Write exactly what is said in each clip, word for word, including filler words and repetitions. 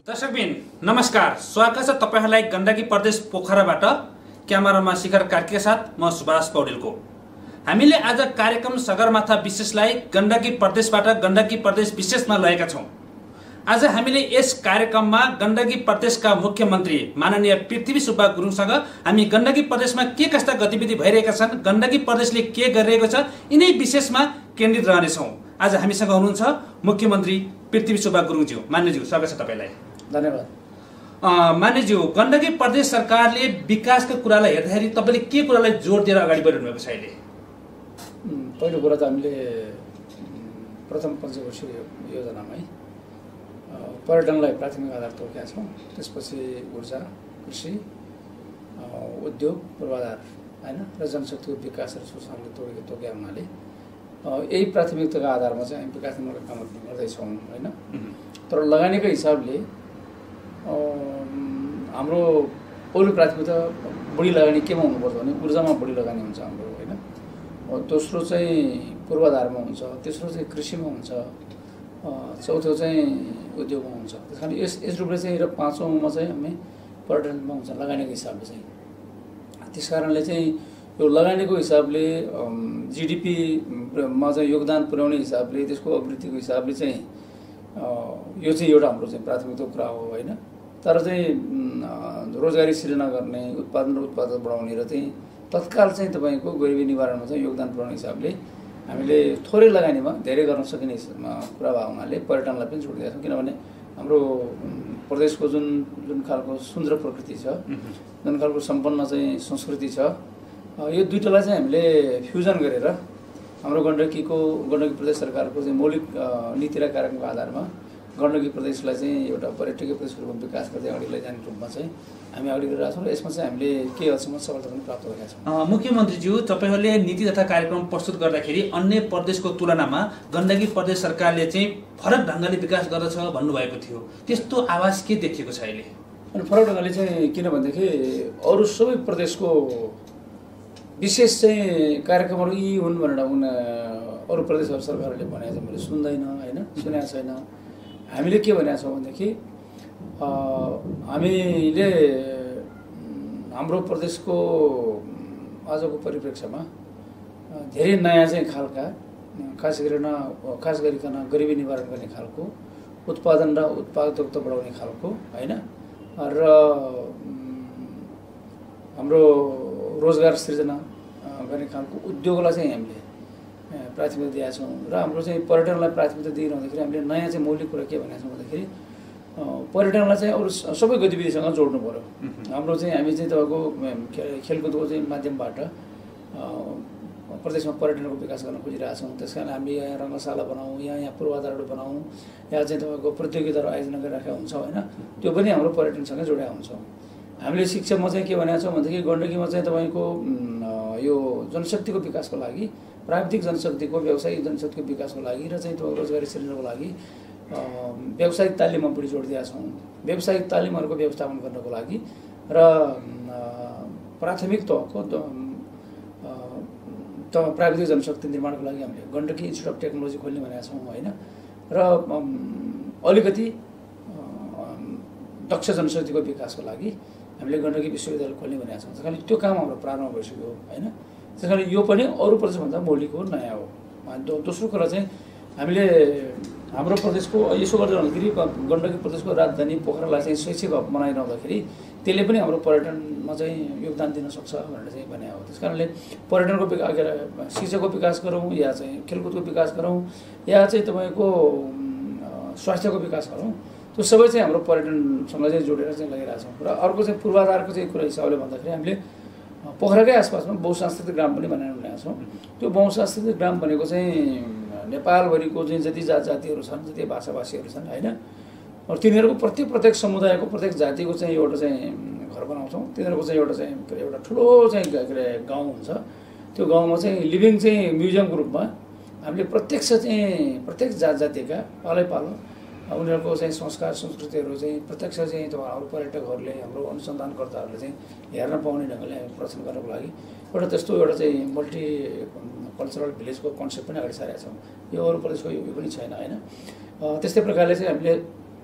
दर्शकबिन नमस्कार, स्वागत छ तपाईहरुलाई गण्डकी प्रदेश पोखराबाट। क्यामेरामा शिखर कार्कीका साथ म सुभाष पौडेलको। हामीले आज कार्यक्रम सगरमाथा विशेषलाई गण्डकी प्रदेशबाट गण्डकी प्रदेश विशेषमा लगेका छौं। आज हामीले यस कार्यक्रममा गण्डकी प्रदेशका मुख्यमन्त्री माननीय पृथ्वी सुब्बा गुरुङसँग हामी गण्डकी प्रदेशमा के कस्ता गतिविधि भइरहेका छन्, गण्डकी प्रदेशले के गरिरहेको छ, यिनै विशेषमा केन्द्रित रहनेछौं। आज हामीसँग हुनुहुन्छ मुख्यमन्त्री पृथ्वी सुब्बा गुरुङज्यू। मान्यज्यू, स्वागत छ तपाईलाई। धन्यवाद। मान्यज्यू, गण्डकी प्रदेश सरकारले विकासको कुरालाई हेर्दाखेरि तपाईले के कुरालाई जोड दिएर अगाडि बढिरहनु भएको छ अहिले? पहिलो कुरा त हामीले प्रथम पञ्चवर्षीय योजनामै पर्यटनलाई प्राथमिक आधार तोकेका छौँ। त्यसपछि ऊर्जा, कृषि, उद्योग, पूर्वाधार हैन र जनशक्तिको विकास र सुशासनले तोकेको तोकेका हुनाले यही प्राथमिकताका आधारमा चाहिँ हामी विकासमूलक कामहरू गर्दैछौँ हैन। तर लगानीको हिसाबले हाम्रो पहिलो प्राथमिकता बढी लगानी केमा हुनुपर्छ भने ऊर्जामा बढी लगानी हुन्छ हाम्रो हैन। दोस्रो चाहिँ पूर्वाधारमा हुन्छ, तेस्रो चाहिँ कृषिमा हुन्छ, चौथो चाहिँ उद्योगमा हुन्छ। त्यस कारण यस यस रूपले चाहिँ र पाँचौँमा चाहिँ हामी पर्यटनमा हुन्छ लगानीको हिसाबले चाहिँ। त्यस कारणले चाहिँ यो लगानीको हिसाबले जिडिपीमा चाहिँ योगदान पुर्याउने हिसाबले त्यसको अभिवृद्धिको हिसाबले चाहिँ यो चाहिँ एउटा हाम्रो चाहिँ प्राथमिकता कुरा हो हैन। तर चाहिँ रोजगारी सृजना गर्ने, उत्पादन र उत्पादन बढाउने र चाहिँ तत्काल चाहिँ तपाईँको गरिबी निवारणमा चाहिँ योगदान पुर्याउने हिसाबले हामीले थोरै लगानीमा धेरै गर्न सकिने कुरा भएको हुनाले पर्यटनलाई पनि जोड दिएका छौँ। किनभने हाम्रो प्रदेशको जुन जुन खालको सुन्दर प्रकृति छ, जुन खालको सम्पन्न चाहिँ संस्कृति छ, यो दुईटालाई चाहिँ हामीले फ्युजन गरेर हाम्रो गण्डकीको गण्डकी प्रदेश सरकारको चाहिँ मौलिक नीति र कार्यक्रमको आधारमा गण्डकी प्रदेशलाई चाहिँ एउटा पर्यटकीय प्रदेशको रूपमा विकास गर्दै अगाडि लैजाने रूपमा चाहिँ हामी अगाडि गरिरहेका छौँ र यसमा चाहिँ हामीले केही हदसम्म सफलता पनि प्राप्त गरेका छौँ। मुख्यमन्त्रीज्यू, तपाईहरूले नीति तथा कार्यक्रम प्रस्तुत गर्दाखेरि अन्य प्रदेशको तुलनामा गण्डकी प्रदेश सरकारले चाहिँ फरक ढङ्गले विकास गर्दछ भन्नुभएको थियो। त्यस्तो आवाज के देखिएको छ अहिले? अनि फरक ढङ्गले चाहिँ किनभनेदेखि अरू सबै प्रदेशको विशेष चाहिँ कार्यक्रमहरू यी हुन् भनेर उन अरू प्रदेशहरू सरकारहरूले भनेको चाहिँ मैले सुन्दैन हैन, सुनेको छैन। हामीले के भनेका छौँ भनेदेखि हामीले हाम्रो प्रदेशको आजको परिप्रेक्ष्यमा धेरै नयाँ चाहिँ खालका खास गरिकन खास गरिकन गरिबी निवारण गर्ने खालको, उत्पादन र उत्पादकता बढाउने खालको हैन र हाम्रो रोजगार सृजना गर्ने खालको उद्योगलाई चाहिँ हामीले प्राथमिकता दिएका छौँ। र हाम्रो चाहिँ पर्यटनलाई प्राथमिकता दिइरहँदाखेरि हामीले नयाँ चाहिँ मौलिक कुरा के भनेको छौँ भन्दाखेरि पर्यटनलाई चाहिँ अरू सबै गतिविधिसँग जोड्नु पऱ्यो। हाम्रो चाहिँ हामी चाहिँ तपाईँको खेलकुदको चाहिँ माध्यमबाट प्रदेशमा पर्यटनको विकास गर्न खोजिरहेका छौँ। त्यस कारण हामीले यहाँ रङ्गशाला बनाऊँ, यहाँ यहाँ पूर्वाधारहरू बनाऊँ, यहाँ चाहिँ तपाईँको प्रतियोगिताहरू आयोजना गरिराखेका हुन्छौँ होइन। त्यो पनि हाम्रो पर्यटनसँग जोडेका हुन्छौँ। हामीले शिक्षामा चाहिँ के भनेका छौँ भनेदेखि गण्डकीमा चाहिँ तपाईँको यो जनशक्तिको विकासको लागि, प्राविधिक जनशक्तिको, व्यावसायिक जनशक्तिको विकासको लागि र चाहिँ त्यो रोजगारी सृजनाको लागि व्यावसायिक तालिममा बढी जोड दिएका छौँ। व्यावसायिक तालिमहरूको व्यवस्थापन गर्नको लागि र प्राथमिक तहको त प्राविधिक जनशक्ति निर्माणको लागि हामीले गण्डकी इन्स्टिच्युट अफ टेक्नोलोजी खोल्ने भनेका छौँ होइन। र अलिकति दक्ष जनशक्तिको विकासको लागि हामीले गण्डकी विश्वविद्यालय खोल्ने भनेका छौँ। त्यस कारण त्यो काम हाम्रो प्रारम्भ भइसक्यो होइन। त्यस कारण यो पनि अरू प्रदेशभन्दा मौलिक हो, नयाँ हो। दोस्रो कुरा चाहिँ हामीले हाम्रो प्रदेशको यसो गर्दै रहँदाखेरि गण्डकी प्रदेशको राजधानी पोखरालाई चाहिँ शैक्षिक हब बनाइरहँदाखेरि त्यसले पनि हाम्रो पर्यटनमा चाहिँ योगदान दिन सक्छ भनेर चाहिँ भने हो। त्यस कारणले पर्यटनको विकास, शिक्षाको विकास गरौँ या चाहिँ खेलकुदको विकास गरौँ या चाहिँ तपाईँको स्वास्थ्यको विकास गरौँ, त्यो सबै चाहिँ हाम्रो पर्यटनसँग चाहिँ जोडेर चाहिँ लगिरहेका छौँ। र अर्को चाहिँ पूर्वाधारको चाहिँ कुरा हिसाबले भन्दाखेरि हामीले पोखराकै आसपासमा बहुसांस्कृतिक ग्राम पनि बनाएर ल्याएका छौँ। त्यो बहुसांस्कृतिक ग्राम भनेको चाहिँ नेपालभरिको चाहिँ जति जात जातिहरू छन्, जति भाषाभाषीहरू छन् होइन, र तिनीहरूको प्रत्येक प्रत्येक समुदायको प्रत्येक जातिको चाहिँ एउटा चाहिँ घर बनाउँछौँ। तिनीहरूको चाहिँ एउटा चाहिँ एउटा ठुलो चाहिँ के अरे गाउँ हुन्छ। त्यो गाउँमा चाहिँ लिभिङ चाहिँ म्युजियमको रूपमा हामीले प्रत्यक्ष चाहिँ प्रत्येक जात जातिका पालै पालो उनीहरूको चाहिँ संस्कार संस्कृतिहरू चाहिँ प्रत्यक्ष चाहिँ हाम्रो पर्यटकहरूले, हाम्रो अनुसन्धानकर्ताहरूले चाहिँ हेर्न पाउने ढङ्गले हामी प्रदर्शन गर्नको लागि एउटा त्यस्तो एउटा चाहिँ मल्टी कल्चरल भिलेजको कन्सेप्ट पनि अगाडि सारेका छौँ। यो अरू प्रदेशको यो पनि छैन होइन। त्यस्तै प्रकारले चाहिँ हामीले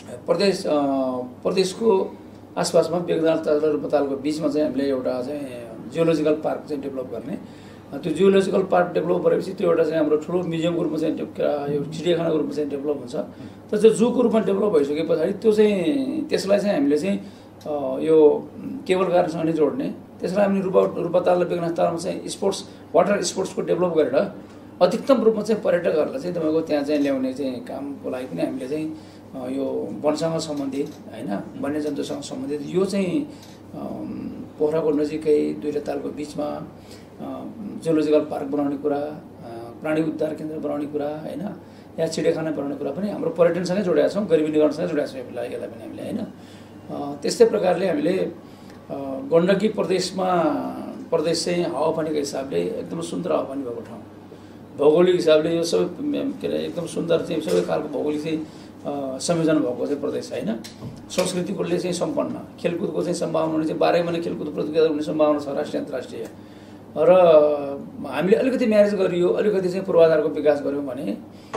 प्रदेश प्रदेशको आसपासमा बेगदाल ताजला रुपतालको बिचमा चाहिँ हामीले एउटा चाहिँ जियोलोजिकल पार्क चाहिँ डेभलप गर्ने। त्यो जियोलोजिकल पार्क डेभलप गरेपछि त्यो एउटा चाहिँ हाम्रो ठुलो म्युजियमको रूपमा चाहिँ यो चिडियाखानाको रूपमा चाहिँ डेभलप हुन्छ। तर त्यो जूको रूपमा डेभलप भइसके पछाडि त्यो चाहिँ त्यसलाई चाहिँ हामीले चाहिँ यो केबल कारसँग नै जोड्ने, त्यसलाई हामीले रूपा रुपताल र बेगनाथ तालमा चाहिँ स्पोर्ट्स वाटर स्पोर्ट्सको डेभलप गरेर अधिकतम रूपमा चाहिँ पर्यटकहरूलाई चाहिँ तपाईँको त्यहाँ चाहिँ ल्याउने चाहिँ कामको लागि पनि हामीले चाहिँ यो वनसँग सम्बन्धित होइन वन्यजन्तुसँग सम्बन्धित यो चाहिँ पोखराको नजिकै दुईटा तालको बिचमा जियोलोजिकल पार्क बनाउने कुरा, प्राणी उद्धार केन्द्र बनाउने कुरा होइन, या चिडियाखाना बनाउने कुरा पनि हाम्रो पर्यटनसँगै जोडेका छौँ, गरिबी निवारणसँगै जोडेका छौँ यसलाई यसलाई पनि हामीले होइन। त्यस्तै प्रकारले हामीले गण्डकी प्रदेशमा प्रदेश चाहिँ हावापानीको हिसाबले एकदम सुन्दर हावापानी भएको ठाउँ, भौगोलिक हिसाबले यो सबै के अरे एकदम सुन्दर चाहिँ सबै खालको भौगोलिक चाहिँ संयोजन भएको चाहिँ प्रदेश होइन। संस्कृतिकोले चाहिँ सम्पन्न, खेलकुदको चाहिँ सम्भावना हुने चाहिँ बाह्रै महिना खेलकुद प्रतियोगिता हुने सम्भावना छ राष्ट्रिय अन्तर्राष्ट्रिय। र हामीले अलिकति म्यानेज गरियो, अलिकति चाहिँ पूर्वाधारको विकास गऱ्यौँ भने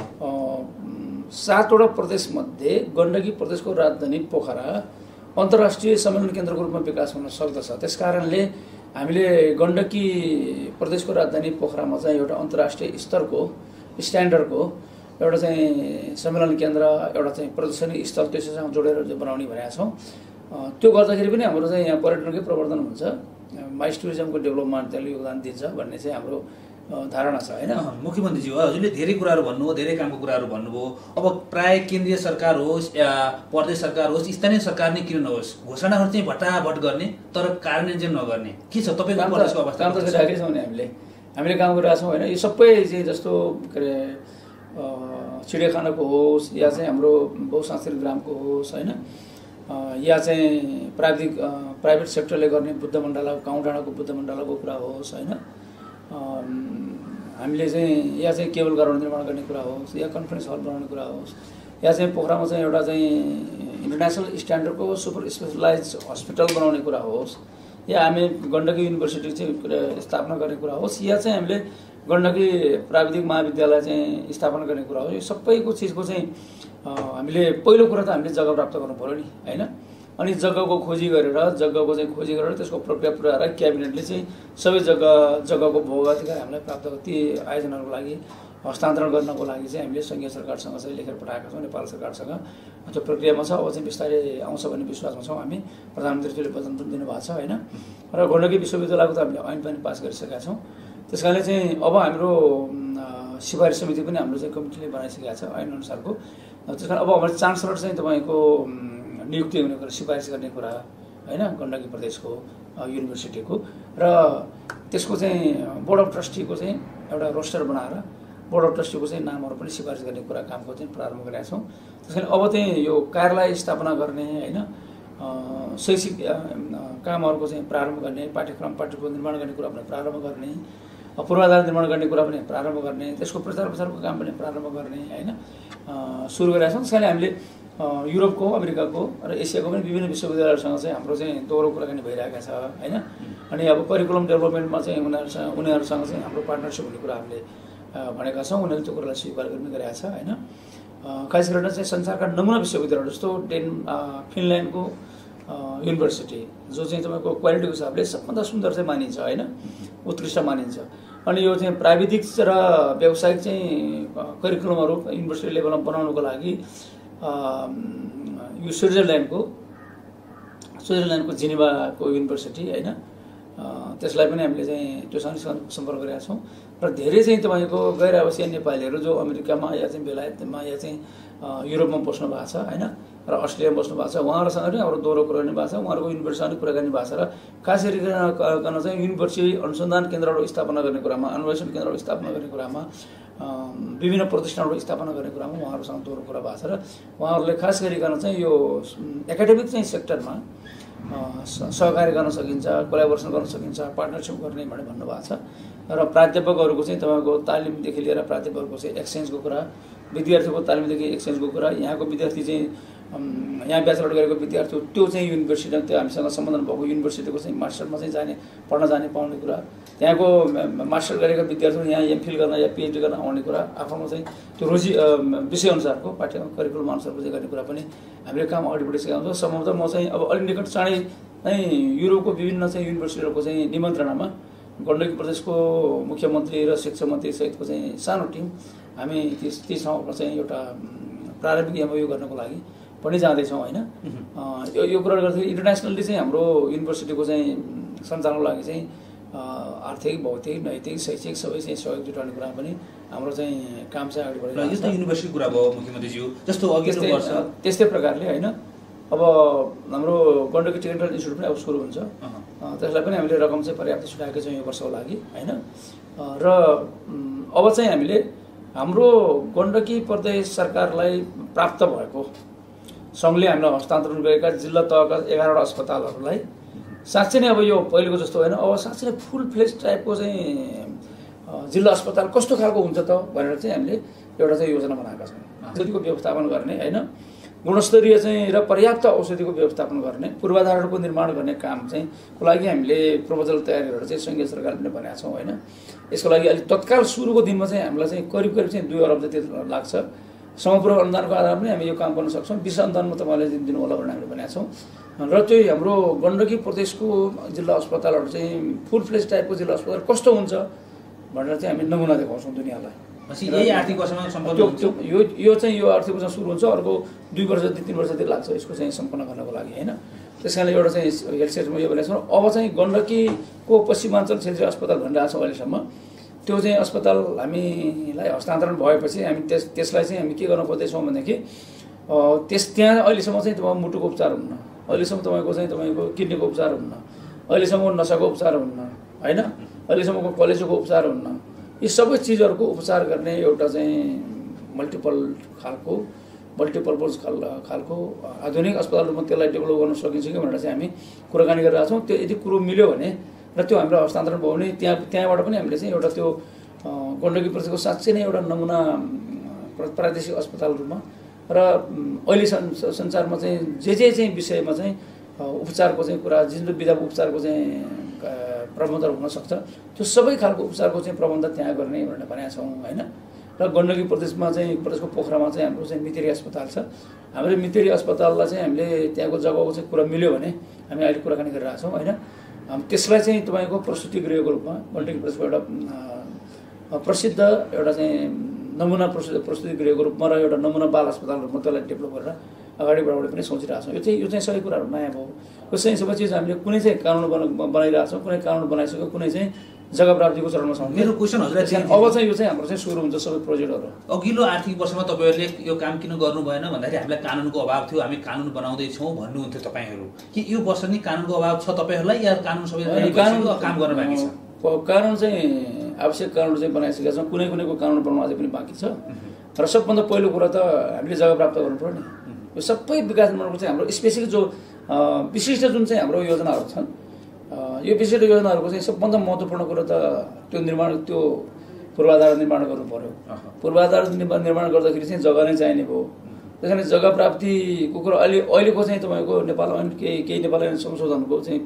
सातवटा प्रदेशमध्ये गण्डकी प्रदेशको राजधानी पोखरा अन्तर्राष्ट्रिय सम्मेलन केन्द्रको रूपमा विकास हुन सक्दछ। त्यस कारणले हामीले गण्डकी प्रदेशको राजधानी पोखरामा चाहिँ एउटा अन्तर्राष्ट्रिय स्तरको स्ट्यान्डर्डको एउटा चाहिँ सम्मेलन केन्द्र, एउटा चाहिँ प्रदर्शनी स्थल त्यससँग जोडेर बनाउने भनेका छौँ। त्यो गर्दाखेरि पनि हाम्रो चाहिँ यहाँ पर्यटनकै प्रवर्धन हुन्छ, माइस टुरिज्मको डेभलपमा त्यसले योगदान दिन्छ भन्ने चाहिँ हाम्रो धारणा छ होइन। मुख्यमन्त्रीज्यू हजुरले धेरै कुराहरू भन्नुभयो, धेरै कामको कुराहरू भन्नुभयो। अब प्राय केन्द्रीय सरकार होस् या प्रदेश सरकार होस्, स्थानीय सरकार नै किन नहोस्, घोषणाहरू चाहिँ भटाभट गर्ने तर कार्यान्वयन चाहिँ नगर्ने के छ तपाईँको प्रदेशको अवस्था? काम त गरिरहेकै छौँ नि हामीले हामीले काम गरिरहेको छौँ होइन। यो सबै चाहिँ जस्तो के अरे चिडियाखानाको होस् या चाहिँ हाम्रो बहुसांस्कृतिक ग्रामको होस् होइन, या चाहिँ प्राविधिक प्राइभेट सेक्टरले गर्ने बुद्ध मण्डला गाउँ डाँडाको बुद्ध मण्डलाको कुरा होस् होइन, हामीले चाहिँ या चाहिँ केबल कार निर्माण गर्ने कुरा होस्, या कन्फरेन्स हल बनाउने कुरा होस्, या चाहिँ पोखरामा चाहिँ एउटा चाहिँ इन्टरनेसनल स्ट्यान्डर्डको सुपर स्पेसलाइज हस्पिटल बनाउने कुरा होस्, या हामी गण्डकी युनिभर्सिटी चाहिँ स्थापना गर्ने कुरा होस्, या चाहिँ हामीले गण्डकी प्राविधिक महाविद्यालय चाहिँ स्थापना गर्ने कुरा हो। यो सबैको चिजको चाहिँ हामीले पहिलो कुरा त हामीले जग्गा प्राप्त गर्नु पऱ्यो नि होइन। अनि जग्गाको खोजी गरेर जग्गाको चाहिँ खोजी गरेर त्यसको प्रक्रिया पुऱ्याएर क्याबिनेटले चाहिँ सबै जग्गा जग्गाको भोग अधिकार हामीलाई प्राप्त ती आयोजनाको लागि हस्तान्तरण गर्नको लागि चाहिँ हामीले सङ्घीय सरकारसँग चाहिँ लेखेर पठाएका छौँ, नेपाल सरकारसँग त्यो प्रक्रियामा छ। अब चाहिँ बिस्तारै आउँछ भन्ने विश्वासमा छौँ हामी, प्रधानमन्त्रीले वचन पनि दिनुभएको छ होइन। र गण्डकी विश्वविद्यालयको त हामीले ऐन पनि पास गरिसकेका छौँ। त्यस कारणले चाहिँ अब हाम्रो सिफारिस समिति पनि हाम्रो चाहिँ कमिटीले बनाइसकेका छ ऐन अनुसारको। त्यस कारण अब हाम्रो चान्सलर चाहिँ तपाईँको नियुक्ति हुने कुरा सिफारिस गर्ने कुरा होइन गण्डकी प्रदेशको युनिभर्सिटीको, र त्यसको चाहिँ बोर्ड अफ ट्रस्टीको चाहिँ एउटा रोस्टर बनाएर बोर्ड अफ ट्रस्टीको चाहिँ नामहरू पनि सिफारिस गर्ने कुरा कामको चाहिँ प्रारम्भ गरेका छौँ। त्यस कारण अब चाहिँ यो कार्यालय स्थापना गर्ने होइन, शैक्षिक कामहरूको चाहिँ प्रारम्भ गर्ने, पाठ्यक्रम पाठ्यक्रम निर्माण गर्ने कुरा पनि प्रारम्भ गर्ने, पूर्वाधार निर्माण गर्ने कुरा पनि प्रारम्भ गर्ने, त्यसको प्रचार प्रसारको काम पनि प्रारम्भ गर्ने होइन सुरु गरेका छौँ। त्यस कारणले हामीले युरोपको अमेरिकाको र एसियाको पनि विभिन्न विश्वविद्यालयहरूसँग चाहिँ हाम्रो चाहिँ दोहोरो कुराकानी भइरहेका छ होइन। अनि अब करिकुलम डेभलपमेन्टमा चाहिँ उनीहरूसँग उनीहरूसँग चाहिँ हाम्रो पार्टनरसिप हुने कुरा हामीले भनेका छौँ। उनीहरूले त्यो कुरालाई स्वीकार पनि गरेका छ होइन। खास गरेर चाहिँ संसारका नमुना विश्वविद्यालयहरू जस्तो डेन फिनल्यान्डको युनिभर्सिटी जो चाहिँ तपाईँको क्वालिटीको हिसाबले सबभन्दा सुन्दर चाहिँ मानिन्छ होइन, उत्कृष्ट मानिन्छ। अनि यो चाहिँ प्राविधिक र व्यावसायिक चाहिँ करिकुलमहरू युनिभर्सिटी लेभलमा बनाउनुको लागि यो स्विजरल्यान्डको स्विजरल्यान्डको जिनेभाको युनिभर्सिटी होइन, त्यसलाई पनि हामीले चाहिँ त्योसँग सम्पर्क गरेका छौँ। र धेरै चाहिँ तपाईँको गैर आवासीय नेपालीहरू जो अमेरिकामा या चाहिँ बेलायतमा या चाहिँ युरोपमा बस्नु भएको छ होइन, र अस्ट्रेलियामा बस्नु भएको छ, उहाँहरूसँग पनि हाम्रो दोहोरो कुराकानी भएको छ, उहाँहरूको युनिभर्सिटीसँग कुराकानी भएको छ। र खास गरिकन चाहिँ युनिभर्सिटी अनुसन्धान केन्द्रहरू स्थापना गर्ने कुरामा, अन्वेषण केन्द्रहरू स्थापना गर्ने कुरामा, विभिन्न प्रतिष्ठानहरू स्थापना गर्ने कुरामा उहाँहरूसँग दोहोरो कुरा भएको छ। र उहाँहरूले खास गरिकन चाहिँ यो एकाडेमिक चाहिँ सेक्टरमा सहकार्य गर्न सकिन्छ, कोलाबोरेसन गर्न सकिन्छ, पार्टनरसिप गर्ने भनेर भन्नुभएको छ। र प्राध्यापकहरूको चाहिँ तपाईँको तालिमदेखि लिएर प्राध्यापकहरूको चाहिँ एक्सचेन्जको कुरा, विद्यार्थीको तालिमदेखि एक्सचेन्जको कुरा, यहाँको विद्यार्थी चाहिँ यहाँ ब्याचलर गरेको विद्यार्थी हो त्यो चाहिँ युनिभर्सिटीमा त्यो हामीसँग सम्बन्धन भएको युनिभर्सिटीको चाहिँ मास्टरमा चाहिँ जाने पढ्न जाने पाउने कुरा, त्यहाँको मास्टर गरेका विद्यार्थीहरू यहाँ एमफिल गर्न या पिएचडी गर्न आउने कुरा, आफूमा चाहिँ त्यो रोजी विषयअनुसारको पाठ्यक्रम करिकुलम अनुसारको चाहिँ गर्ने कुरा पनि हामीले काम अगाडि बढिसकेका हुन्छौँ। सम्भवतः म चाहिँ अब अलिक निकट चाँडै नै युरोपको विभिन्न चाहिँ युनिभर्सिटीहरूको चाहिँ निमन्त्रणामा गण्डकी प्रदेशको मुख्यमन्त्री र शिक्षा मन्त्री सहितको चाहिँ सानो टिम हामी त्यस ती ठाउँमा चाहिँ एउटा प्रारम्भिक एमओयू गर्नको लागि पनि जाँदैछौँ होइन। यो यो कुरा गर्दाखेरि इन्टरनेसनल्ली चाहिँ हाम्रो युनिभर्सिटीको चाहिँ सञ्चालनको लागि चाहिँ आर्थिक भौतिक नैतिक शैक्षिक सबै चाहिँ सहयोग जुटाउने कुरा पनि हाम्रो चाहिँ काम चाहिँ अगाडि बढेको छ। युनिभर्सिटी कुरा भयो मुख्यमन्त्रीज्यू, जस्तो अघिल्लो वर्ष त्यस्तै प्रकारले होइन अब हाम्रो गण्डकी टेक्निकल इन्स्टिट्युट पनि अब सुरु हुन्छ, त्यसलाई पनि हामीले रकम चाहिँ पर्याप्त छुट्याएकै छौँ यो वर्षको लागि होइन। र अब चाहिँ हामीले हाम्रो गण्डकी प्रदेश सरकारलाई प्राप्त भएको सङ्घले हामीलाई हस्तान्तरण गरेका जिल्ला तहका एघारवटा अस्पतालहरूलाई साँच्चै नै अब यो पहिलेको जस्तो होइन, अब साँच्चै नै फुल फ्लेज टाइपको चाहिँ जिल्ला अस्पताल कस्तो खालको हुन्छ त भनेर चाहिँ हामीले एउटा चाहिँ योजना बनाएका छौँ। औषधिको व्यवस्थापन गर्ने होइन, गुणस्तरीय चाहिँ र पर्याप्त औषधिको व्यवस्थापन गर्ने, पूर्वाधारको निर्माण गर्ने काम चाहिँ को लागि हामीले प्रपोजल तयार गरेर चाहिँ सङ्घीय सरकारले भनेका छौँ होइन। यसको लागि अहिले तत्काल सुरुको दिनमा चाहिँ हामीलाई चाहिँ करिब करिब चाहिँ दुई अरब जति लाग्छ। समपूर्व अनुदानको आधारमा पनि हामी यो काम गर्न सक्छौँ। विशेष अनुदानमा तपाईँले दिनु होला भनेर हामीले भनेका छौँ। र त्यो हाम्रो गण्डकी प्रदेशको जिल्ला अस्पतालहरू चाहिँ फुल फ्लेज टाइपको जिल्ला अस्पताल कस्तो हुन्छ भनेर चाहिँ हामी नमुना देखाउँछौँ दुनियाँलाई। यही आर्थिक वर्षमा सम्पन्न हुन्छ यो यो चाहिँ यो आर्थिक वर्ष सुरु हुन्छ, अर्को दुई वर्ष जति तिन वर्ष जति लाग्छ यसको चाहिँ सम्पन्न गर्नको लागि होइन। त्यस कारणले एउटा चाहिँ हेल्थ सेक्टरमा यो भनेको छौँ। अब चाहिँ गण्डकीको पश्चिमाञ्चल क्षेत्रीय अस्पताल भनिरहेको छौँ अहिलेसम्म। त्यो चाहिँ अस्पताल हामीलाई हस्तान्तरण भएपछि हामी त्यस त्यसलाई चाहिँ हामी के गर्न खोज्दैछौँ भनेदेखि त्यस त्यहाँ अहिलेसम्म चाहिँ तपाईँ मुटुको उपचार हुन्न, अहिलेसम्म तपाईँको चाहिँ तपाईँको किडनीको उपचार हुन्न, अहिलेसम्म नसाको उपचार हुन्न होइन, अहिलेसम्मको कलेजोको उपचार हुन्न। यी सबै चिजहरूको उपचार गर्ने एउटा चाहिँ मल्टिपल खालको मल्टिपर्पज खाल खालको आधुनिक अस्पतालहरूमा त्यसलाई डेभलप गर्न सकिन्छ कि भनेर चाहिँ हामी कुराकानी गरिरहेका छौँ। त्यो यदि कुरो मिल्यो भने र त्यो हाम्रो हस्तान्तरण भयो भने त्यहाँ त्यहाँबाट पनि हामीले चाहिँ एउटा त्यो गण्डकी प्रदेशको साँच्चै नै एउटा नमुना प्रादेशिक अस्पतालहरूमा र अहिले संसारमा चाहिँ जे जे चाहिँ विषयमा चाहिँ उपचारको चाहिँ कुरा जुन जुन विधा उपचारको चाहिँ प्रबन्ध हुनसक्छ त्यो सबै खालको उपचारको चाहिँ प्रबन्ध त्यहाँ गर्ने भनेर भनेका छौँ होइन। र गण्डकी प्रदेशमा चाहिँ प्रदेशको पोखरामा चाहिँ हाम्रो चाहिँ मितेरी अस्पताल छ। हाम्रो मितेरी अस्पताललाई चाहिँ हामीले त्यहाँको जग्गाको चाहिँ कुरा मिल्यो भने हामी अहिले कुराकानी गरिरहेको छौँ होइन। त्यसलाई चाहिँ तपाईँको प्रस्तुति गृहको रूपमा गण्डकी प्रदेशको एउटा प्रसिद्ध एउटा चाहिँ नमुना प्रस्तुति प्रस्तुति गृहको रूपमा र एउटा नमुना बाल अस्पतालको रूपमा त्यसलाई डेभलप गरेर अगाडि बढाउने पनि सोचिरहेको छौँ। यो चाहिँ यो चाहिँ सबै कुराहरू नयाँ भयो। यो चाहिँ सबै चिज हामीले कुनै चाहिँ कानुन बना बनाइरहेको छौँ, कुनै कानुन बनाइसक्यो, कुनै चाहिँ जग्गा प्राप्तिको चरणमा छौँ। मेरो क्वेसन हजुर अब चाहिँ यो चाहिँ हाम्रो चाहिँ सुरु हुन्छ सबै प्रोजेक्टहरू। अघिल्लो आर्थिक वर्षमा तपाईँहरूले यो काम किन गर्नु भएन भन्दाखेरि हामीलाई कानुनको अभाव थियो, हामी कानुन बनाउँदैछौँ भन्नुहुन्थ्यो तपाईँहरू, कि यो वर्ष नि कानुनको अभाव छ तपाईँहरूलाई या कानुन सबै कानुन काम गर्न बाँकी छ? कानुन चाहिँ आवश्यक कानुन चाहिँ बनाइसकेका छौँ, कुनै कुनैको कानुन बनाउनु अझै पनि बाँकी छ। र सबभन्दा पहिलो कुरा त हामीले जग्गा प्राप्त गर्नु पर्यो नि। यो सबै विकास निर्माणको चाहिँ हाम्रो स्पेसिफिक जो विशिष्ट जुन चाहिँ हाम्रो योजनाहरू छन्, यो विशिष्ट योजनाहरूको चाहिँ सबभन्दा महत्त्वपूर्ण कुरो त त्यो निर्माण त्यो पूर्वाधार निर्माण गर्नु पर्यो। पूर्वाधार निर्माण गर्दाखेरि चाहिँ जग्गा नै चाहिने भयो। त्यस कारण जग्गा प्राप्तिको कुरो अहिले अहिलेको चाहिँ तपाईँको नेपाल ऐन केही केही नेपाल ऐन संशोधनको चाहिँ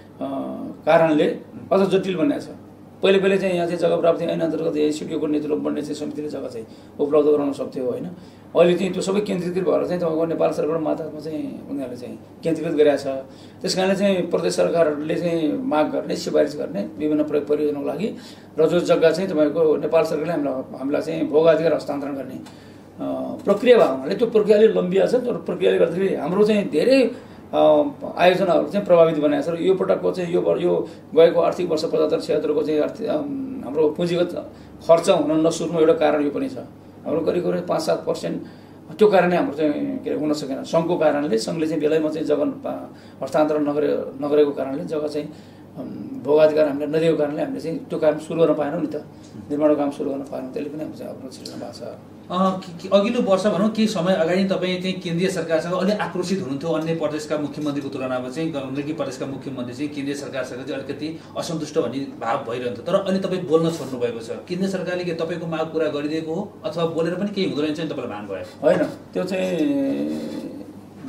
कारणले अझ जटिल बनिएको छ। पहिले पहिले चाहिँ यहाँ चाहिँ जग्गा प्राप्ति ऐन अन्तर्गत यही सिडिओको नेतृत्व बन्ने चाहिँ समितिले जग्गा चाहिँ उपलब्ध गराउन सक्थ्यो होइन। अहिले चाहिँ त्यो सबै केन्द्रीकृत भएर चाहिँ तपाईँको नेपाल सरकार मातामा चाहिँ उनीहरूले चाहिँ केन्द्रीकृत गरेका छ। त्यस कारणले चाहिँ प्रदेश सरकारहरूले चाहिँ माग गर्ने सिफारिस गर्ने विभिन्न प्रयोग परियोजनाको लागि र जो जग्गा चाहिँ तपाईँको नेपाल सरकारले हामीलाई हामीलाई चाहिँ भोगाधिकार हस्तान्तरण गर्ने प्रक्रिया भएको हुनाले त्यो प्रक्रिया अलिक लम्बिया छ। त्यो प्रक्रियाले गर्दाखेरि हाम्रो चाहिँ धेरै आयोजनाहरू चाहिँ प्रभावित बनाएको छ। र यो पटकको चाहिँ यो यो गएको आर्थिक वर्ष पचहत्तर छिहत्तरको चाहिँ आर्थिक हाम्रो पुँजीगत खर्च हुन नसुर्नु एउटा कारण यो पनि छ। हाम्रो करिब करिब पाँच सात पर्सेन्ट त्यो कारणले हाम्रो चाहिँ के अरे हुन सकेन। सङ्घको कारणले सङ्घले चाहिँ बेलैमा चाहिँ जग्गा हस्तान्तरण नगरे नगरेको कारणले जग्गा चाहिँ भोगाधिकार हामीले नदिएको कारणले हामीले चाहिँ त्यो काम सुरु गर्न पाएनौँ नि त, निर्माणको काम सुरु गर्न पाएनौँ। त्यसले पनि हाम्रो चाहिँ अवरोध सृजना भएको छ। अघिल्लो वर्ष भनौँ केही समय अगाडि तपाईँ चाहिँ केन्द्रीय सरकारसँग अलिक आक्रोशित हुनुहुन्थ्यो, अन्य प्रदेशका मुख्यमन्त्रीको तुलनामा चाहिँ गण्डकी प्रदेशका मुख्यमन्त्री चाहिँ केन्द्रीय सरकारसँग चाहिँ अलिकति असन्तुष्ट भन्ने भाव भइरहन्थ्यो। तर अहिले तपाईँ बोल्न छोड्नु भएको छ। केन्द्रीय सरकारले के तपाईँको माग पुरा गरिदिएको हो अथवा बोलेर पनि केही हुँदैन चाहिँ तपाईँलाई भान भयो? होइन, त्यो चाहिँ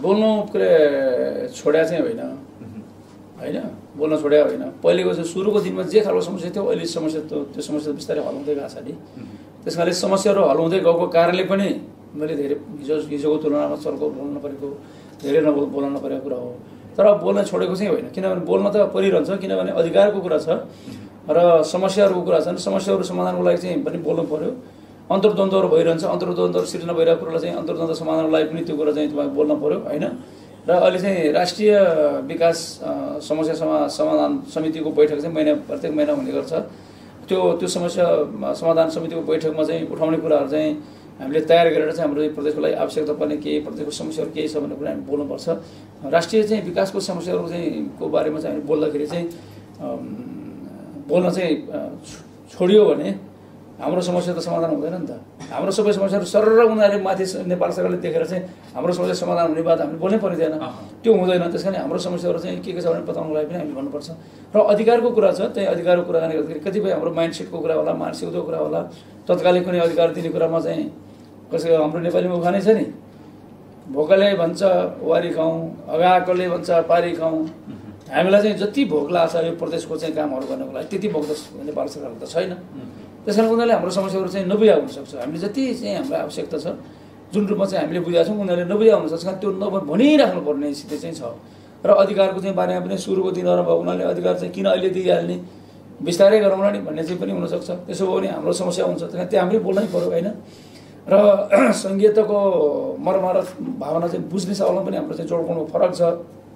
बोल्नु के अरे छोड्या चाहिँ होइन होइन बोल्न छोड्या होइन। पहिलेको चाहिँ सुरुको दिनमा जे खालको समस्या थियो अहिले समस्या त्यो त्यो समस्या बिस्तारै हल हुँदै गएको छ नि। त्यस कारणले समस्याहरू हल हुँदै गएको कारणले पनि मैले धेरै हिजो हिजोको तुलनामा चर्को बोल्नु परेको धेरै नबोल बोल्न नपरेको कुरा हो। तर बोल्न छोडेको चाहिँ होइन, किनभने बोल्न त परिरहन्छ, किनभने अधिकारको कुरा छ र समस्याहरूको कुरा छन्। समस्याहरू समाधानको लागि चाहिँ पनि बोल्नु पऱ्यो। अन्तर्द्वन्द्वहरू भइरहन्छ, अन्तर्द्वन्द्वहरू सिर्जना भइरहेको कुरालाई चाहिँ अन्तर्द्वन्द्व समाधानको लागि पनि त्यो कुरा चाहिँ तपाईँ बोल्न पऱ्यो होइन। र अहिले चाहिँ राष्ट्रिय विकास समस्या समा समाधान समितिको बैठक चाहिँ महिना प्रत्येक महिना हुने गर्छ। त्यो त्यो समस्या समाधान समितिको बैठकमा चाहिँ उठाउने कुराहरू चाहिँ हामीले तयार गरेर चाहिँ हाम्रो प्रदेशको लागि आवश्यकता पर्ने केही प्रदेशको समस्याहरू केही छ भन्ने कुरा हामी बोल्नुपर्छ। राष्ट्रिय चाहिँ विकासको समस्याहरू चाहिँ को बारेमा चाहिँ हामी बोल्दाखेरि चाहिँ बोल्न चाहिँ छोडियो भने हाम्रो समस्या त समाधान हुँदैन नि त। हाम्रो सबै समस्याहरू सरर उनीहरूले माथि नेपाल सरकारले देखेर चाहिँ हाम्रो समस्या समाधान हुने बात हामीले बोल्नै परिँदैन, त्यो हुँदैन। त्यस कारण हाम्रो समस्याहरू चाहिँ के के छ भने बताउनको लागि पनि हामीले भन्नुपर्छ। र अधिकारको कुरा छ, त्यही अधिकारको कुरा गर्ने गर्दाखेरि कतिपय हाम्रो माइन्डसेटको कुरा होला, मानसिकताको कुरा होला, तत्कालै कुनै अधिकार दिने कुरामा चाहिँ कसैको हाम्रो नेपालीमा उखानै छ नि, भोकले भन्छ वारी खाउँ, अगाएकोले भन्छ पारी खाउँ। हामीलाई चाहिँ जति भोक लाग्छ यो प्रदेशको चाहिँ कामहरू गर्नको लागि त्यति भोक त नेपाल सरकारको त छैन। त्यस कारण उनीहरूले हाम्रो समस्याहरू चाहिँ नबुझा हुनसक्छ। हामीले जति चाहिँ हाम्रो आवश्यकता छ जुन रूपमा चाहिँ हामीले बुझाएको छौँ उनीहरूले नबुझा हुनसक्छ, त्यो नब भनिराख्नु पर्ने स्थिति चाहिँ छ। र अधिकारको चाहिँ बारेमा पनि सुरुको दिनहरूमा उनीहरूले अधिकार चाहिँ किन अहिले दिइहाल्ने, बिस्तारै गरौँ नि भन्ने चाहिँ पनि हुनसक्छ। त्यसो भयो भने हाम्रो समस्या हुन्छ, त्यहाँ त्यो हामीले बोल्नै पऱ्यो होइन। र सङ्घीयताको मर्मत भावना चाहिँ बुझ्ने सवालमा पनि हाम्रो चाहिँ जोडपाउनुको फरक छ।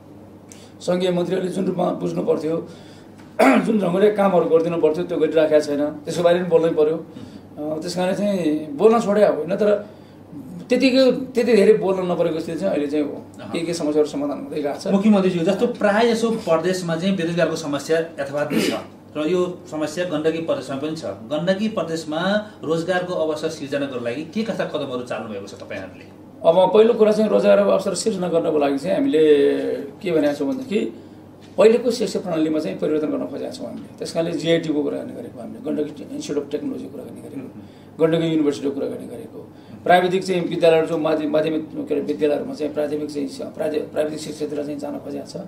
सङ्घीय मन्त्रीहरूले जुन रूपमा बुझ्नु पर्थ्यो, जुन ढङ्गले कामहरू गरिदिनु पर्थ्यो त्यो गरिराखेको छैन, त्यसको बारेमा पनि बोल्नै पऱ्यो। त्यस कारण चाहिँ बोल्न छोड्या होइन, तर त्यतिको त्यति धेरै बोल्न नपरेको स्थिति चाहिँ अहिले चाहिँ हो। के के समस्याहरू समाधान हुँदै गएको छ। मुख्यमन्त्रीज्यू जस्तो प्रायः जसो प्रदेशमा चाहिँ बेरोजगारको समस्या यथावत छ र यो समस्या गण्डकी प्रदेशमा पनि छ। गण्डकी प्रदेशमा रोजगारको अवसर सिर्जना गर्नको लागि के कस्ता कदमहरू चाल्नु भएको छ तपाईँहरूले? अब पहिलो कुरा चाहिँ रोजगारको अवसर सिर्जना गर्नको लागि चाहिँ हामीले के भनेको छौँ भनेदेखि पहिलेको शिक्षा प्रणालीमा चाहिँ परिवर्तन गर्न खोजेका छौँ हामीले। त्यस कारणले जिआइटीको कुरा गर्ने गरेको, हामीले गण्डकी इन्स्टिच्युट अफ टेक्नोलोजीको कुरा गर्ने गरेको, गण्डकी युनिभर्सिटीको कुरा गर्ने गरेको, प्राविधिक चाहिँ विद्यालयहरू जो माध्यमिक माध्यमिक के अरे विद्यालयहरूमा चाहिँ प्राथमिक चाहिँ प्राविधिक शिक्षातिर चाहिँ जान खोजेको छ,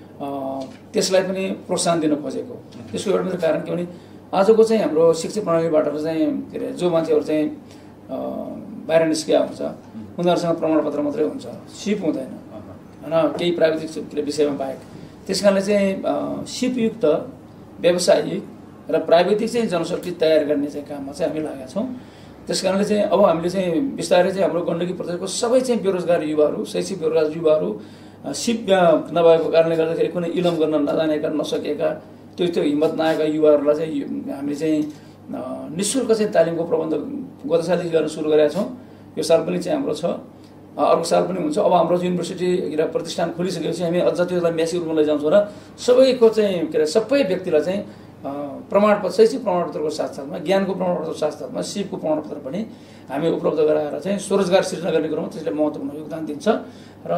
त्यसलाई पनि प्रोत्साहन दिन खोजेको। त्यसको एउटा मात्रै कारण के भने आजको चाहिँ हाम्रो शिक्षा प्रणालीबाट चाहिँ के अरे जो मान्छेहरू चाहिँ बाहिर निस्किया हुन्छ उनीहरूसँग प्रमाणपत्र मात्रै हुन्छ, सिप हुँदैन होइन केही प्राविधिक विषयमा बाहेक। त्यस कारणले चाहिँ सिपयुक्त व्यावसायिक र प्राविधिक चाहिँ जनशक्ति तयार गर्ने चाहिँ काममा चाहिँ हामी लागेका छौँ। त्यस कारणले चाहिँ अब हामीले चाहिँ बिस्तारै चाहिँ हाम्रो गण्डकी प्रदेशको सबै चाहिँ बेरोजगार युवाहरू, शैक्षिक बेरोजगार युवाहरू, सिप नभएको कारणले गर्दाखेरि कुनै इलम गर्न नजानेका नसकेका त्यो त्यो हिम्मत नआएका युवाहरूलाई चाहिँ हामीले चाहिँ निःशुल्क चाहिँ तालिमको प्रबन्ध गत सालदेखि गर्न सुरु गरेका छौँ। यो साल पनि चाहिँ हाम्रो छ, अर्को साल पनि हुन्छ। अब हाम्रो युनिभर्सिटी र प्रतिष्ठान खोलिसकेपछि हामी अझ त्यसलाई म्यासिभ रूपमा लैजान्छौँ र सबैको चाहिँ के अरे सबै व्यक्तिलाई चाहिँ प्रमाणपत्र शैक्षिक प्रमाणपत्रको साथसाथमा ज्ञानको प्रमाणपत्रको साथसाथमा सिपको प्रमाणपत्र पनि हामी उपलब्ध गराएर चाहिँ स्वरोजगार सिर्जना गर्ने कुरामा त्यसले महत्त्वपूर्ण योगदान दिन्छ र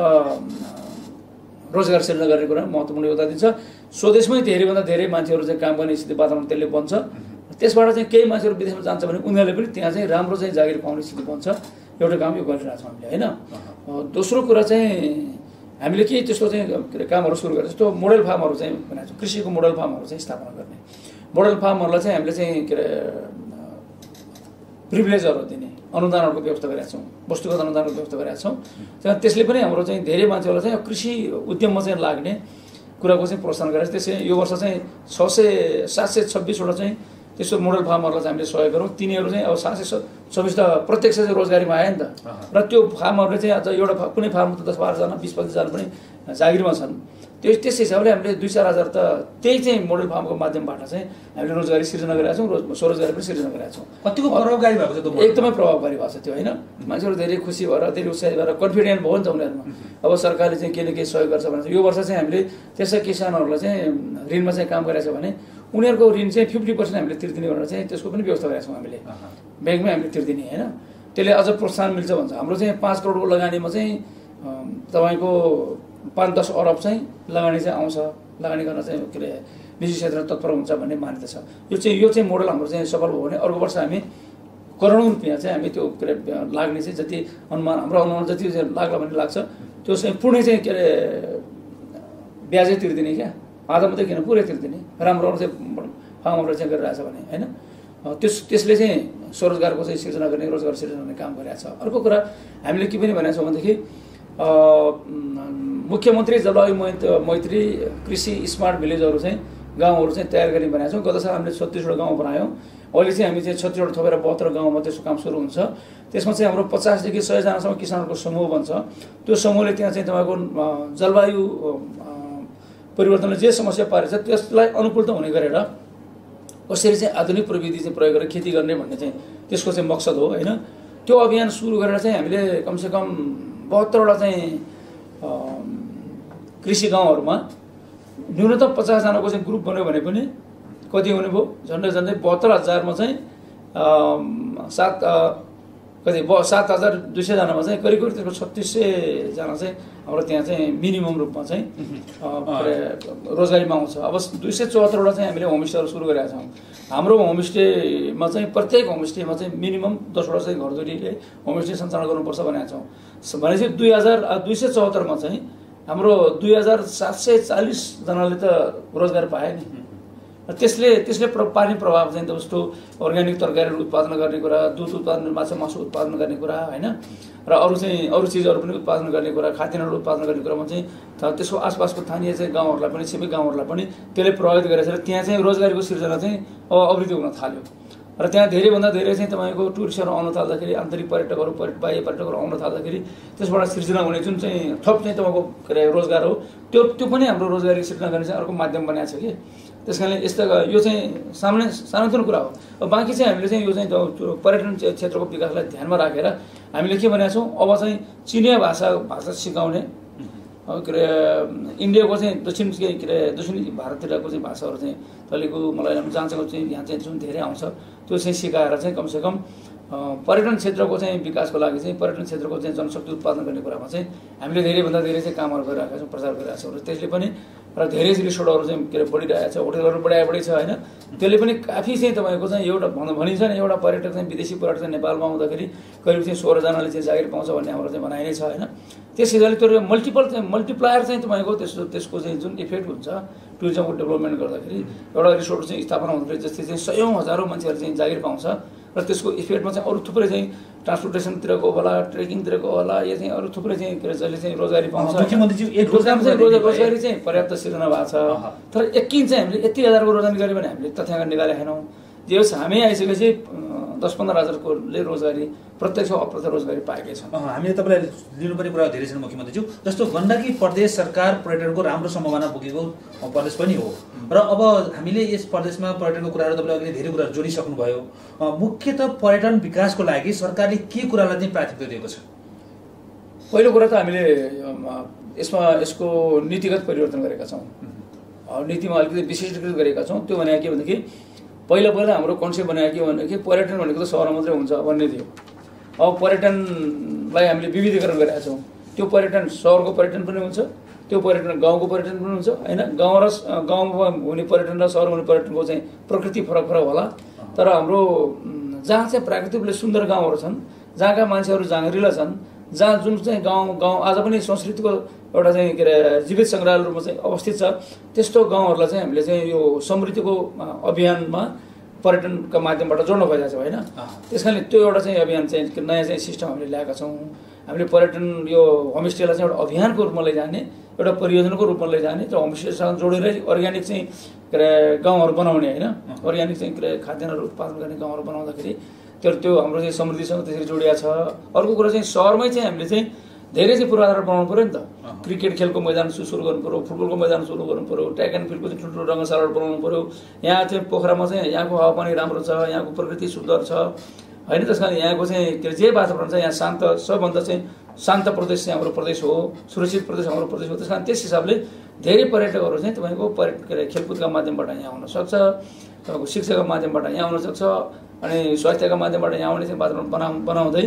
रोजगार सिर्जना गर्ने कुरामा महत्त्वपूर्ण योगदान दिन्छ। स्वदेशमै धेरैभन्दा धेरै मान्छेहरू चाहिँ काम गर्ने स्थिति वातावरण त्यसले बन्छ। त्यसबाट चाहिँ केही मान्छेहरू विदेशमा जान्छ भने उनीहरूले पनि त्यहाँ चाहिँ राम्रो चाहिँ जागिर पाउने स्थिति बन्छ। एउटा काम यो गरिरहेको छौँ हामीले होइन। दोस्रो कुरा चाहिँ हामीले के त्यसको चाहिँ के अरे कामहरू सुरु गरेर जस्तो मोडल फार्महरू चाहिँ बनाएको छौँ, कृषिको मोडल फार्महरू चाहिँ स्थापना गर्ने। मोडल फार्महरूलाई चाहिँ हामीले चाहिँ के अरे प्रिभिलेजहरू दिने अनुदानहरूको व्यवस्था गरेका छौँ, वस्तुगत अनुदानको व्यवस्था गरेका छौँ। त्यसले पनि हाम्रो चाहिँ धेरै मान्छेहरूलाई चाहिँ कृषि उद्यममा चाहिँ लाग्ने कुराको चाहिँ प्रोत्साहन गरेर त्यसै यो वर्ष चाहिँ छ सय सात सय छब्बिसवटा चाहिँ त्यसो मोडल फार्महरूलाई चाहिँ हामीले सहयोग गरौँ। तिनीहरू चाहिँ अब सात सय छब्बिस त प्रत्यक्ष चाहिँ रोजगारीमा आयो नि त, र त्यो फार्महरूले चाहिँ अझ एउटा कुनै फार्म त दस बाह्रजना बिस पच्चिसजना पनि जागिरमा छन्। त्यो त्यस हिसाबले हामीले दुई चार हजार त त्यही चाहिँ मोडल फार्मको माध्यमबाट चाहिँ हामीले रोजगारी सिर्जना गरेका छौँ, रोज स्वरोजगारी पनि सिर्जना गरेका छौँ। कतिको प्रभावकारी भएको छ? एकदमै प्रभावकारी भएको छ त्यो होइन। मान्छेहरू धेरै खुसी भएर धेरै उत्साहित भएर कन्फिडेन्ट भयो नि त उनीहरूमा। अब सरकारले चाहिँ केही न केही सहयोग गर्छ भने यो वर्ष चाहिँ हामीले त्यसै किसानहरूलाई चाहिँ ऋणमा चाहिँ काम गरेको छ भने उनीहरूको ऋण चाहिँ फिफ्टी पर्सेन्ट हामीले तिर्दिने भनेर चाहिँ त्यसको पनि व्यवस्था गरेका छौँ हामीले, ब्याङ्कमै हामीले तिर्दिने होइन। त्यसले अझ प्रोत्साहन मिल्छ भन्छ। हाम्रो चाहिँ पाँच करोडको लगानीमा चाहिँ तपाईँको पाँच दस अरब चाहिँ लगानी चाहिँ आउँछ, लगानी गर्न चाहिँ के अरे निजी क्षेत्र तत्पर हुन्छ भन्ने मान्यता छ। यो चाहिँ यो चाहिँ मोडल हाम्रो चाहिँ सफल भयो भने अर्को वर्ष हामी करोडौँ रुपियाँ चाहिँ हामी त्यो के अरे लाग्ने चाहिँ जति अनुमान हाम्रो अनुमान जति लाग्ला भन्ने लाग्छ त्यो चाहिँ पुरै चाहिँ के अरे ब्याजै तिर्दिने क्या आधा मात्रै किन पुरै तिर्दिने राम्रो राम्रो चाहिँ फार्महरू चाहिँ गरिरहेछ भने होइन त्यस त्यसले चाहिँ स्वरोजगारको चाहिँ सिर्जना गर्ने रोजगार सिर्जना गर्ने काम गरिरहेछ। अर्को कुरा हामीले के पनि भनेको छौँ भनेदेखि मुख्यमन्त्री जलवायु मैत्री कृषि स्मार्ट भिलेजहरू चाहिँ गाउँहरू चाहिँ तयार गर्ने भनेको छौँ। गत साल हामीले छत्तिसवटा गाउँ बनायौँ, अहिले चाहिँ हामी चाहिँ छत्तिसवटा थपेर बहत्तर गाउँमा त्यसको काम सुरु हुन्छ। त्यसमा चाहिँ हाम्रो पचासदेखि सयजनासम्म किसानहरूको समूह बन्छ। त्यो समूहले त्यहाँ चाहिँ तपाईँको जलवायु परिवर्तनले जे समस्या पारेछ त्यसलाई अनुकूलता हुने गरेर कसरी चाहिँ आधुनिक प्रविधि चाहिँ प्रयोग गरेर खेती गर्ने भन्ने चाहिँ त्यसको चाहिँ मकसद हो होइन। त्यो अभियान सुरु गरेर चाहिँ हामीले कमसेकम बहत्तरवटा चाहिँ कृषि गाउँहरूमा न्यूनतम पचासजनाको चाहिँ ग्रुप बन्यो भने पनि कति हुने भयो झन्डै झन्डै बहत्तर हजारमा चाहिँ सात कति ब सात हजार दुई सयजनामा चाहिँ करिब करिब त्यसको छत्तिस सयजना चाहिँ हाम्रो त्यहाँ चाहिँ मिनिमम रूपमा चाहिँ रोजगारीमा आउँछ। अब दुई सय चौहत्तरवटा चाहिँ हामीले होमस्टेहरू सुरु गरेका छौँ। हाम्रो होमस्टेमा चाहिँ प्रत्येक होमस्टेमा चाहिँ मिनिमम दसवटा चाहिँ घरधुरीले होमस्टे सञ्चालन गर्नुपर्छ भनेका छौँ। भनेपछि दुई हजार दुई सय चौहत्तरमा चाहिँ हाम्रो दुई हजार सात सय चालिसजनाले त रोजगार पाए नि। त्यसले त्यसले पार्ने प्रभाव चाहिँ जस्तो अर्ग्यानिक तरकारीहरू उत्पादन गर्ने कुरा, दुध उत्पादन, माछा मासु उत्पादन गर्ने कुरा होइन, र अरू चाहिँ अरू चिजहरू पनि उत्पादन गर्ने कुरा, खाद्यान्नहरू उत्पादन गर्ने कुरामा चाहिँ त्यसको आसपासको स्थानीय चाहिँ गाउँहरूलाई पनि छिमेकी गाउँहरूलाई पनि त्यसले प्रभावित गरेर त्यहाँ चाहिँ रोजगारीको सिर्जना चाहिँ अवृद्धि हुन थाल्यो। र त्यहाँ धेरैभन्दा धेरै चाहिँ तपाईँको टुरिस्टहरू आउन थाल्दाखेरि, आन्तरिक पर्यटकहरू बाह्य पर्यटकहरू आउन थाल्दाखेरि त्यसबाट सिर्जना हुने जुन चाहिँ थप चाहिँ तपाईँको के अरे रोजगार हो त्यो त्यो पनि हाम्रो रोजगारी सिर्जना गर्ने चाहिँ अर्को माध्यम बनाएको छ कि। त्यस कारणले यस्तो यो चाहिँ सामान्य सानोतिनो कुरा हो। बाँकी चाहिँ हामीले चाहिँ यो चाहिँ पर्यटन क्षेत्रको विकासलाई ध्यानमा राखेर हामीले के भनेका छौँ, अब चाहिँ चिनिया भाषा भाषा सिकाउने के अरे इन्डियाको चाहिँ दक्षिण के अरे दक्षिणी भारततिरको चाहिँ भाषाहरू चाहिँ तेलुगु मलयालम जहाँको चाहिँ यहाँ चाहिँ जुन धेरै आउँछ त्यो चाहिँ सिकाएर चाहिँ कमसेकम पर्यटन क्षेत्रको चाहिँ विकासको लागि चाहिँ पर्यटन क्षेत्रको चाहिँ जनशक्ति उत्पादन गर्ने कुरामा चाहिँ हामीले धेरैभन्दा धेरै चाहिँ कामहरू गरिरहेका छौँ, प्रचार गरिरहेका छौँ। र त्यसले पनि र धेरै रिसोर्टहरू चाहिँ के अरे बढिरहेको छ, होटलहरू बढाइ बढी छ होइन। त्यसले पनि काफी चाहिँ तपाईँको चाहिँ एउटा भनिन्छ नि एउटा पर्यटक चाहिँ विदेशी पर्यटक चाहिँ नेपालमा आउँदाखेरि करिब चाहिँ सोह्रजनाले चाहिँ जागिर पाउँछ भन्ने हाम्रो चाहिँ भनाइ नै छ होइन। त्यस हिसाबले त्यो मल्टिपल चाहिँ मल्टिप्लायर चाहिँ तपाईँको त्यसको त्यसको चाहिँ जुन इफेक्ट हुन्छ टुरिज्मको डेभलपमेन्ट गर्दाखेरि एउटा रिसोर्ट चाहिँ स्थापना हुँदाखेरि जस्तै चाहिँ सयौँ हजारौँ मान्छेहरू चाहिँ जागिर पाउँछ र त्यसको इफेक्टमा चाहिँ अरू थुप्रै चाहिँ ट्रान्सपोर्टेसनतिरको होला, ट्रेकिङतिरको होला, यो चाहिँ अरू थुप्रै चाहिँ के अरे जसले चाहिँ रोजगारी पाउँछ। रोजगारमा चाहिँ रोजगारी चाहिँ पर्याप्त सिर्जना भएको छ। तर एकिन चाहिँ हामीले यति हजारको रोजगारी गऱ्यो भने हामीले तथ्याङ्क निकालेका छैनौँ। जे होस् हामी आइसकेपछि दस पन्ध्र हजारकोले रोजगारी प्रत्यक्ष अप्रत्यक्ष रोजगारी पाएकै छन्। हामीले तपाईँलाई लिनुपर्ने कुरा धेरै छन् मुख्यमन्त्रीज्यू। जस्तो गण्डकी प्रदेश सरकार पर्यटनको राम्रो सम्भावना बोकेको प्रदेश पनि हो र अब हामीले यस प्रदेशमा पर्यटनको कुराहरू तपाईँले अघि धेरै कुराहरू जोडिसक्नुभयो। मुख्यतः पर्यटन विकासको लागि सरकारले के कुरालाई चाहिँ प्राथमिकता दिएको छ? पहिलो कुरा त हामीले यसमा यसको नीतिगत परिवर्तन गरेका छौँ, नीतिमा अलिकति विशिष्टीकृत गरेका छौँ। त्यो भने के भनेदेखि पहिला पहिला हाम्रो कन्सेप्ट बनायो के भनेदेखि पर्यटन भनेको त सहरमा मात्रै हुन्छ भन्ने थियो। अब पर्यटनलाई हामीले विविधीकरण गरेका छौँ। त्यो पर्यटन सहरको पर्यटन पनि हुन्छ, त्यो पर्यटन गाउँको पर्यटन पनि हुन्छ होइन। गाउँ र गाउँमा हुने पर्यटन र सहरमा हुने पर्यटनको चाहिँ प्रकृति फरक फरक होला। तर हाम्रो जहाँ चाहिँ प्राकृतिक रूपले सुन्दर गाउँहरू छन्, जहाँका मान्छेहरू जाँगरिला छन्, जहाँ जुन चाहिँ गाउँ गाउँ आज पनि संस्कृतिको एउटा चाहिँ के अरे जीवित सङ्ग्रहालय रूपमा चाहिँ अवस्थित छ, त्यस्तो गाउँहरूलाई चाहिँ हामीले चाहिँ यो समृद्धिको अभियानमा पर्यटनका माध्यमबाट जोड्न खोजेको छ होइन। त्यस कारणले त्यो एउटा चाहिँ अभियान चाहिँ नयाँ चाहिँ सिस्टम हामीले ल्याएका छौँ। हामीले पर्यटन यो होमस्टेलाई चाहिँ एउटा अभियानको रूपमा लैजाने, एउटा परियोजनाको रूपमा लैजाने र होमस्टेसँग जोडेरै अर्ग्यानिक चाहिँ के अरे गाउँहरू बनाउने होइन, अर्ग्यानिक चाहिँ के अरे खाद्यान्नहरू उत्पादन गर्ने गाउँहरू बनाउँदाखेरि त्यो त्यो हाम्रो चाहिँ समृद्धिसँग त्यसरी जोडिया छ। अर्को कुरा चाहिँ सहरमै चाहिँ हामीले चाहिँ धेरै चाहिँ पूर्वाधार बनाउनु पऱ्यो नि त। क्रिकेट खेलको मैदान सुरु गर्नु पऱ्यो, फुटबलको मैदान सुरु गर्नु पऱ्यो, ट्र्याक एन्ड फिल्डको चाहिँ ठुल्ठुलो रङ्गशालाहरू बनाउनु पऱ्यो। यहाँ चाहिँ पोखरामा चाहिँ यहाँको हावापानी राम्रो छ, यहाँको प्रकृति सुन्दर छ होइन। त्यस कारण यहाँको चाहिँ के अरे जे वातावरण छ यहाँ शान्त, सबभन्दा चाहिँ शान्त प्रदेश चाहिँ हाम्रो प्रदेश हो, सुरक्षित प्रदेश हाम्रो प्रदेश हो। त्यस कारण त्यस हिसाबले धेरै पर्यटकहरू चाहिँ तपाईँको पर्यटन के अरे खेलकुदका माध्यमबाट यहाँ आउन सक्छ, तपाईँको शिक्षाका माध्यमबाट यहाँ आउन सक्छ, अनि स्वास्थ्यका माध्यमबाट यहाँ आउने चाहिँ वातावरण बना बनाउँदै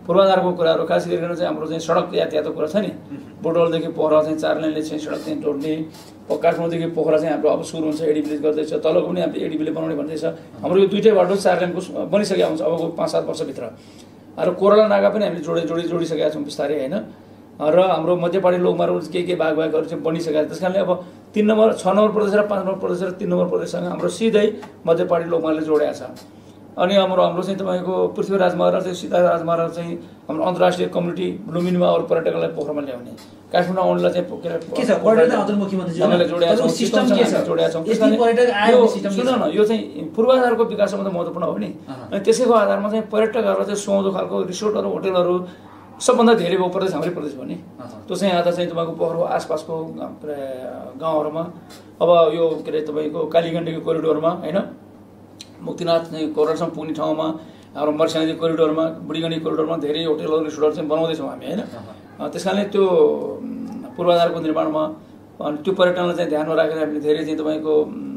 पूर्वाधारको कुराहरू खास गरिकन चाहिँ हाम्रो चाहिँ सडक यातायातको कुरा छ नि, बुटवलदेखि पोखरा चाहिँ चार लेनले चाहिँ सडक चाहिँ जोड्ने, काठमाडौँदेखि पोखरा चाहिँ हाम्रो अब सुरु हुन्छ, एडिबिलिज गर्दैछ, तलको पनि हामीले एडिबिले बनाउने भन्दैछ। हाम्रो यो दुइटै बाटो चार लेनको बनिसकेको हुन्छ अबको पाँच सात वर्षभित्र। र कोराला नागा पनि हामीले जोडे जोडी जोडिसकेका छौँ बिस्तारै होइन। र हाम्रो मध्यपहाडी लोकमार्ग के के भाग भागहरू चाहिँ बनिसकेका छ। त्यस कारणले अब तिन नम्बर छ नम्बर प्रदेश र पाँच नम्बर प्रदेश र तिन नम्बर प्रदेशसँग हाम्रो सिधै मध्यपहाडी लोकमार्गले जोडेका छ। अनि हाम्रो हाम्रो चाहिँ तपाईँको पृथ्वी राजमार्ग र चाहिँ सीता राजमार्ग चाहिँ हाम्रो अन्तर्राष्ट्रिय कम्युनिटी लुम्बिनीमा अरू पर्यटकलाई पोखरामा ल्याउने, काठमाडौँ आउनेलाई चाहिँ के छ पर्यटन हजुरमुख्यमन्त्रीले जोडेका छौँ, सिस्टम के छ जोडेका छौँ। यति पर्यटक आयो सिस्टम सुन न, यो चाहिँ पूर्वाधारको विकास सम्बन्ध महत्त्वपूर्ण हो नि। अनि त्यसैको आधारमा चाहिँ पर्यटकहरूलाई चाहिँ सुहाउँदो खालको रिसोर्टहरू होटलहरू सबभन्दा धेरै भयो प्रदेश हाम्रै प्रदेश हो नि। त्यो चाहिँ आज चाहिँ तपाईँको पोखराको आसपासको गाउँहरूमा अब यो के अरे तपाईँको कालीगण्डकी कोरिडोरमा होइन, मुक्तिनाथ चाहिँ कोरिडोरसम्म पुग्ने ठाउँमा हाम्रो मर्स्याङ्गी कोरिडोरमा, बुढीगण्डी कोरिडोरमा धेरै होटलहरू रिसोर्टहरू चाहिँ बनाउँदैछौँ हामी होइन। त्यस कारणले त्यो पूर्वाधारको निर्माणमा अनि त्यो पर्यटनलाई चाहिँ ध्यानमा राखेर हामीले धेरै चाहिँ तपाईँको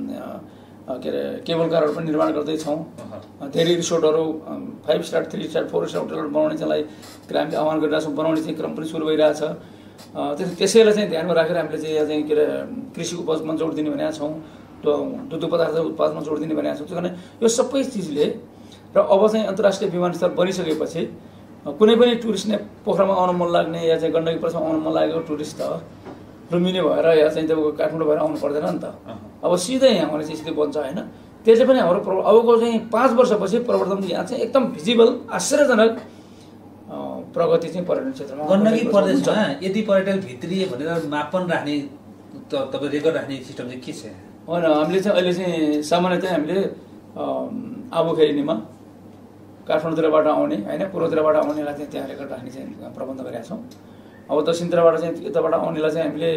के अरे केबल कारहरू पनि निर्माण गर्दैछौँ। धेरै रिसोर्टहरू five star three star four star होटलहरू बनाउने चाहिँ हामीले आह्वान गरिरहेको छौँ, बनाउने चाहिँ क्रम पनि सुरु भइरहेछ। त्यस त्यसैलाई चाहिँ ध्यानमा राखेर हामीले चाहिँ यहाँ चाहिँ के अरे कृषि उपजमा जोड दिने भनेका छौँ, त्यो दुध पदार्थ उत्पादनमा जोड दिने भनेका छौँ। त्यस कारण यो सबै चिजले र अब चाहिँ अन्तर्राष्ट्रिय विमानस्थल बनिसकेपछि कुनै पनि टुरिस्टले पोखरामा आउन मन लाग्ने या चाहिँ गण्डकी प्रदेशमा आउन मन लागेको टुरिस्ट त लुम्बिनी भएर या चाहिँ तपाईँको काठमाडौँ भएर आउनु पर्दैन नि त। अब सिधै यहाँ आउने चाहिँ स्थिति बन्छ होइन। त्यसले पनि हाम्रो अबको चाहिँ पाँच वर्षपछि प्रवर्तन यहाँ चाहिँ एकदम भिजिबल आश्चर्यजनक प्रगति चाहिँ पर्यटन क्षेत्रमा गण्डकी प्रदेशमा यदि पर्यटक भित्रिए भनेर मापन राख्ने तपाईँ रेकर्ड राख्ने सिस्टम चाहिँ के छ? होइन, हामीले चाहिँ अहिले चाहिँ सामान्यतः हामीले आबुखेरीमा काठमाडौँतिरबाट आउने होइन, पूर्वतिरबाट आउनेलाई चाहिँ त्यहाँ रेकर्ड राख्ने चाहिँ प्रबन्ध गरेका छौँ। अब दक्षिणतिरबाट चाहिँ यताबाट आउनेलाई चाहिँ हामीले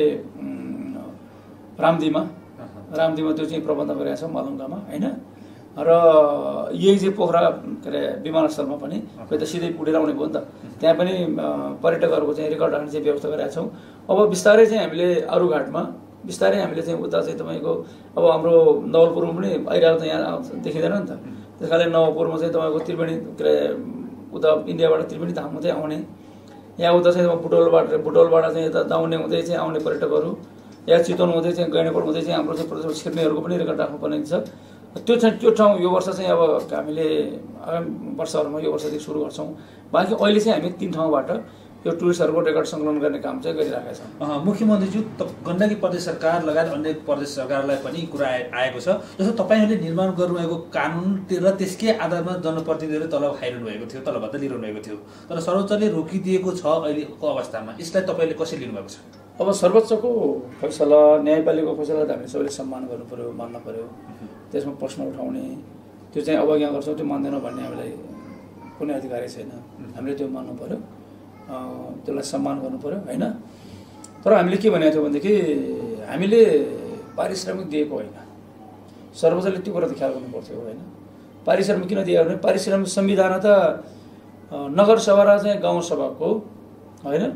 रामदीमा रामदीमा त्यो चाहिँ प्रबन्ध गरेका छौँ मालुङ्गामा होइन। र यही चाहिँ पोखरा के अरे विमानस्थलमा पनि कोही त सिधै पुडेर आउने भयो नि त, त्यहाँ पनि पर्यटकहरूको चाहिँ रेकर्ड राख्ने चाहिँ व्यवस्था गरेका छौँ। अब बिस्तारै चाहिँ हामीले अरू घाटमा बिस्तारै हामीले चाहिँ उता चाहिँ तपाईँको अब हाम्रो नवलपुरमा पनि आइरहेको त यहाँ देखिँदैन नि त। त्यस कारणले नवलपुरमा चाहिँ तपाईँको त्रिवेणी के अरे उता इन्डियाबाट त्रिवेणी धाममा चाहिँ आउने, यहाँ उता चाहिँ बुटवलबाट बुटवलबाट चाहिँ यता दाउने हुँदै चाहिँ आउने पर्यटकहरू, या चितवन हुँदै चाहिँ गैँडाकोट हुँदै चाहिँ हाम्रो चाहिँ प्रदेशमा छिर्नेहरूको पनि रेकर्ड राख्नुपर्ने छ। त्यो चाहिँ त्यो ठाउँ यो वर्ष चाहिँ अब हामीले आगामी वर्षहरूमा यो वर्षदेखि सुरु गर्छौँ। बाँकी अहिले चाहिँ हामी तिन ठाउँबाट यो टुरिस्टहरूको रेकर्ड सङ्कलन गर्ने काम चाहिँ गरिरहेका छौँ। मुख्यमन्त्रीज्यू गण्डकी प्रदेश सरकार लगायत अन्य प्रदेश सरकारलाई पनि कुरा आएको छ, जस्तो तपाईँहरूले निर्माण गर्नुभएको कानुन र त्यसकै आधारमा जनप्रतिनिधिहरूले तलब खाइरहनु भएको थियो, तलबभत्ता लिइरहनु भएको थियो, तर सर्वोच्चले रोकिदिएको छ अहिलेको अवस्थामा। यसलाई तपाईँले कसरी लिनुभएको छ? अब सर्वोच्चको फैसला, न्यायपालिकाको फैसला त हामीले सबैले सम्मान गर्नु पऱ्यो, मान्न पऱ्यो। त्यसमा प्रश्न उठाउने, त्यो चाहिँ अवज्ञा गर्छौँ, त्यो मान्दैनौँ भन्ने हामीलाई कुनै अधिकारै छैन। हामीले त्यो मान्नु पऱ्यो, त्यसलाई सम्मान गर्नु पऱ्यो होइन। तर हामीले के भनेको थियो भनेदेखि हामीले पारिश्रमिक दिएको होइन, सर्वोच्चले त्यो कुरा त ख्याल गर्नु पर्थ्यो होइन। पारिश्रमिक किन दिएको भने पारिश्रमिक संविधान त नगरसभा र चाहिँ गाउँसभाको होइन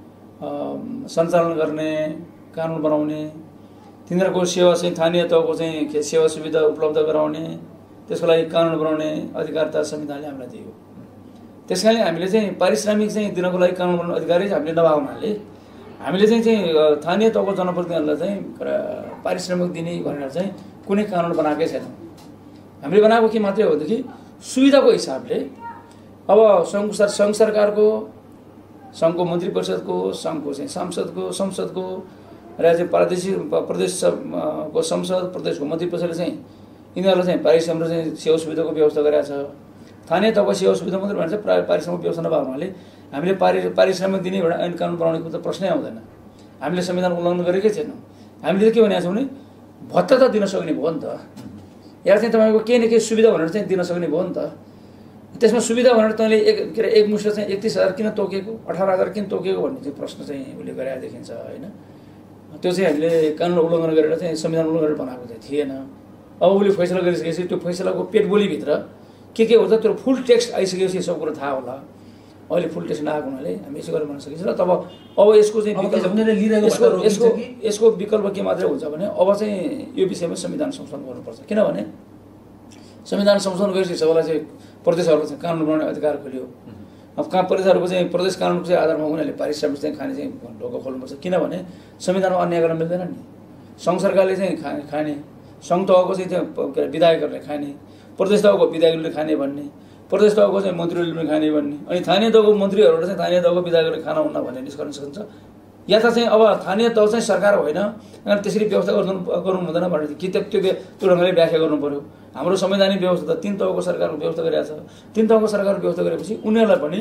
सञ्चालन गर्ने, कानुन बनाउने, तिनीहरूको सेवा चाहिँ स्थानीय तहको चाहिँ सेवा सुविधा उपलब्ध गराउने, त्यसको लागि कानुन बनाउने अधिकार त संविधानले हामीलाई दियो। त्यस कारणले हामीले चाहिँ पारिश्रमिक चाहिँ दिनको लागि कानुन बनाउने अधिकारी हामीले नभएको हुनाले हामीले चाहिँ चाहिँ स्थानीय तहको जनप्रतिनिधिहरूलाई चाहिँ पारिश्रमिक दिने भनेर चाहिँ कुनै कानुन बनाएकै छैनौँ। हामीले बनाएको के मात्रै हो देखि सुविधाको हिसाबले अब सङ्घ सङ्घ सरकारको, सङ्घको मन्त्री परिषदको, सङ्घको चाहिँ सांसदको, संसदको र चाहिँ प्रादेशिक प्रदेशको संसद, प्रदेशको मन्त्री परिषदले चाहिँ यिनीहरूलाई चाहिँ पारिश्रमिक चाहिँ सेवा सुविधाको व्यवस्था गरेका छ। स्थानीय तहको सेवा सुविधा मात्रै भने चाहिँ पारिश्रमिक व्यवस्था नभएको हुनाले हामीले पारि पारिश्रमिक दिने एउटा ऐन कानुन बनाउनेको त प्रश्नै आउँदैन। हामीले संविधान उल्लङ्घन गरेकै छैनौँ। हामीले के भनेको छौँ भने भत्ता त दिन सक्ने भयो नि त, या चाहिँ तपाईँको केही न केही सुविधा भनेर चाहिँ दिन सक्ने भयो नि त। त्यसमा सुविधा भनेर तैँले एक के अरे एक मुष्ट चाहिँ एकतिस हजार किन तोकेको, अठार हजार किन तोकेको भन्ने चाहिँ प्रश्न चाहिँ उसले गरेर देखिन्छ होइन। त्यो चाहिँ हामीले कानुन उल्लङ्घन गरेर चाहिँ संविधान उल्लङ्घन गरेर बनाएको चाहिँ थिएन। अब उसले फैसला गरिसकेपछि त्यो फैसलाको पेटबोलीभित्र के के हुन्छ त्यो फुल टेक्स्ट आइसकेपछि सब कुरो थाहा होला। अहिले फुल टेक्स्ट नआएको हुनाले हामी यसो गरेर भन्न सकिन्छ। र तब अब यसको चाहिँ यसको यसको यसको विकल्प के मात्रै हुन्छ भने अब चाहिँ यो विषयमा संविधान संशोधन गर्नुपर्छ। किनभने संविधान संशोधन गरेपछि सबैलाई चाहिँ प्रदेशहरूलाई चाहिँ कानुन बनाउने अधिकार खोल्यो। अब कहाँ प्रदेशहरूको चाहिँ प्रदेश कानुनको चाहिँ आधारमा उनीहरूले पारिश्रमिक चाहिँ खाने चाहिँ ढोका खोल्नुपर्छ, किनभने संविधानमा अन्याय गर्न मिल्दैन नि। सङ्घ सरकारले चाहिँ खाने खाने सङ्घ तहको चाहिँ त्यो के अरे विधायकहरूले खाने, प्रदेश तहको विधायकहरूले खाने भन्ने, प्रदेश तहको चाहिँ मन्त्रीहरूले पनि खाने भन्ने, अनि स्थानीय तहको मन्त्रीहरूले चाहिँ स्थानीय तहको विधायकहरूले खाना हुन्न भन्ने निष्कर्ष सकिन्छ। या त चाहिँ अब स्थानीय तह चाहिँ सरकार होइन अनि त्यसरी व्यवस्था गर्नु गर्नु हुँदैन भने कि त त्यो त्यो ढङ्गले व्याख्या गर्नु पऱ्यो। हाम्रो संवैधानिक व्यवस्था त तिन तहको सरकारको व्यवस्था गरिरहेको छ। तिन तहको सरकारको व्यवस्था गरेपछि उनीहरूलाई पनि